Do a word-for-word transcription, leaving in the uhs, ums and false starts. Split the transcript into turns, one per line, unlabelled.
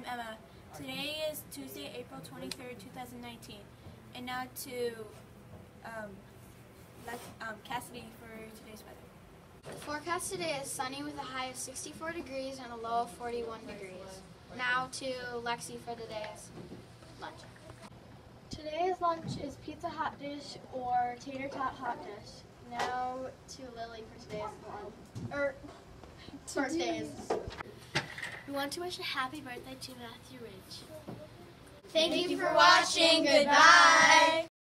I'm Emma. Today is Tuesday, April twenty-third, two thousand nineteen. And now to um, Lex, um, Cassidy for today's weather.
The forecast today is sunny with a high of sixty-four degrees and a low of forty-one degrees. Now to Lexi for today's lunch.
Today's lunch is pizza hot dish or tater tot hot dish. Now to Lily for today's lunch. Or birthdays.
We want to wish a happy birthday to Matthew Ridge.
Thank you for watching. Goodbye.